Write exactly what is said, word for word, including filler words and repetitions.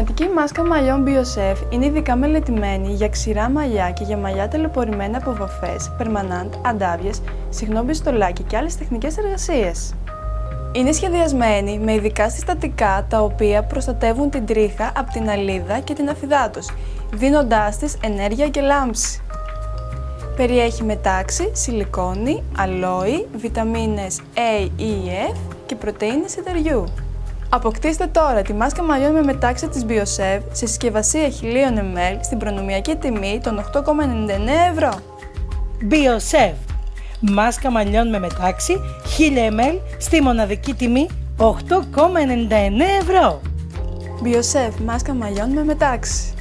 συμπληρωματική μάσκα μαλλιών BioSef είναι ειδικά μελετημένη για ξηρά μαλλιά και για μαλλιά ταλαιπωρημένα από βαφές, περμανάντ, αντάβιες, συχνό μπιστολάκι και άλλες τεχνικές εργασίες. Είναι σχεδιασμένη με ειδικά συστατικά τα οποία προστατεύουν την τρίχα από την αλίδα και την αφυδάτωση, δίνοντάς της ενέργεια και λάμψη. Περιέχει μετάξι, σιλικόνη, αλόι, βιταμίνες A, E, F και πρωτεΐνες σιταριού. Αποκτήστε τώρα τη μάσκα μαλλιών με μετάξι της BioSef σε συσκευασία χίλια μιλιλίτρων στην προνομιακή τιμή των οκτώ κόμμα ενενήντα εννέα ευρώ. BioSef. Μάσκα μαλλιών με μετάξι χίλια μιλιλίτρων στη μοναδική τιμή οκτώ κόμμα ενενήντα εννέα ευρώ. BioSef μάσκα μαλλιών με μετάξι.